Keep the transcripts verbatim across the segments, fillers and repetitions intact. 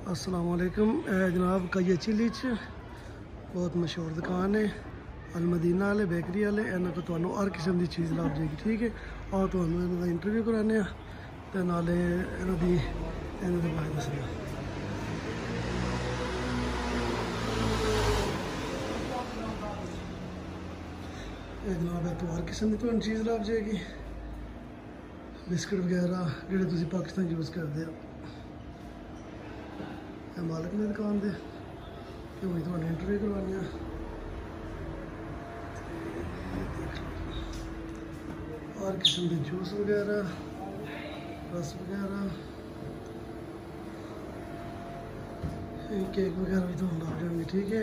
अस्सलामुअलैकुम जनाब, कई चिली च बहुत मशहूर दुकान है अल मदीना वाले बेकरी वाले। इन्हों को तुहानू हर किस्म की चीज़ लग जाएगी, ठीक है। और तुहानू इन्हों का इंटरव्यू कराने तो नाले इन्हों दी इन्हों के बारे दसने। जनाब तो हर किस्म की तुहानू चीज़ लग जाएगी, बिस्किट वगैरह जोड़े तुम पाकिस्तान यूज़ करते हो। मालिक ने दुकान दे तो मैं थोड़ा इंटरव्यू करवानी है। हर किस्म के जूस वगैरह, रस वगैरह, केक वगैरह भी तो ला जाएंगे, ठीक है।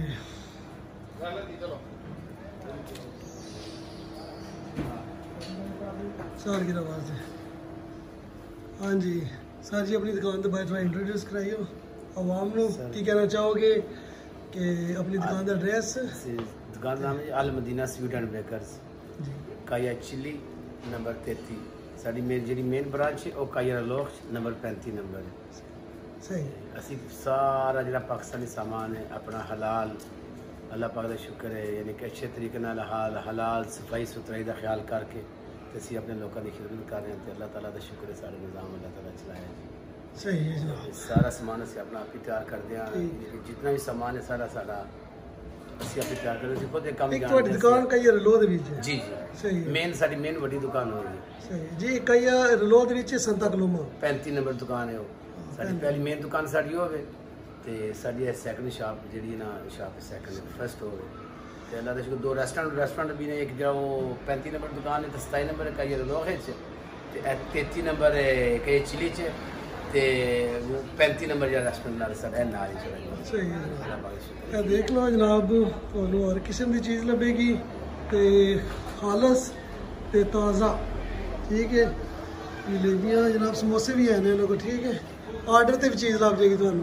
सर की आवाज़ है। हाँ जी सर जी, अपनी दुकान तो बाहर थोड़ा इंट्रोड्यूस कराइयो आवाम को, की कहना चाहोगे कि अपनी दुकान का एड्रेस? दुकान का नाम है Al Madina sweet and bakers, काया चिली नंबर तैती। साड़ी मेन जी मेन ब्रांच है और काया लोख नंबर पैंती नंबर है। सही। असी सारा जो पाकिस्तानी सामान है अपना हलाल, अल्लाह पाक का शुक्र है, यानी कि अच्छे तरीके नाल हाल हलाल सफाई सुथराई का ख्याल करके असी अपने लोगों की खिदमत कर रहे हैं। तो अल्लाह ताला का शुक्र है, सारे निज़ाम अल्लाह ताला चलाया जी। सही है जनाब। सारा सामान असी अपना आप ही तैयार करते हैं, जितना भी सामान है सारा सारा असी आप ही तैयार करते हैं। खुद एक काम एक तो दुकान कई रलो दे विच है। जी जी सही है। मेन साडी मेन बड़ी दुकान हो रही है। सही जी, कई रलो दे विच संता कलोमा पैंती नंबर दुकान है वो साडी पहली मेन दुकान साडी होवे ते साडी सेकंड शॉप जेडी ना शॉप सेकंड फर्स्ट होवे ते अल्लाह दे शुक्र दो रेस्टोरेंट रेस्टोरेंट भी ने, एक जो पैंती नंबर दुकान है, सताई नंबर है कई रलो है ते तैती नंबर है कई चिली च ते पैंती नंबर जो रेस्टोरेंट नाल साडा नाल ही चला। सही है। देख लो जनाब, तुहानू हर किस्म की चीज़ लभेगी ते खालस ते ताज़ा, ठीक है। जलेबियाँ जनाब, समोसे भी हैं इन्होंने को, ठीक है। आर्डर ते भी चीज़ लग जाएगी तुहानू।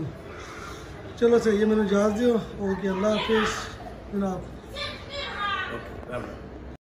चलो सही है, मैंने इजाज़त दो। ओके, अल्लाह हाफिज़ जनाब।